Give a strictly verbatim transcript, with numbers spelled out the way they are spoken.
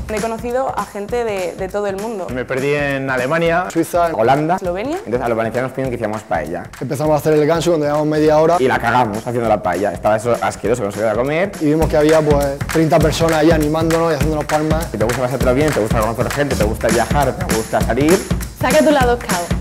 He conocido a gente de, de todo el mundo. Me perdí en Alemania, Suiza, Holanda, Eslovenia. Entonces a los valencianos piden que hiciéramos paella. Empezamos a hacer el ganso cuando llevamos media hora Y la cagamos haciendo la paella. Estaba eso asqueroso que no se quería comer. y vimos que había pues treinta personas ahí animándonos y haciéndonos palmas. Si te gusta pasártelo bien, te gusta conocer gente, te gusta viajar, te gusta salir. Saca tu lado scout.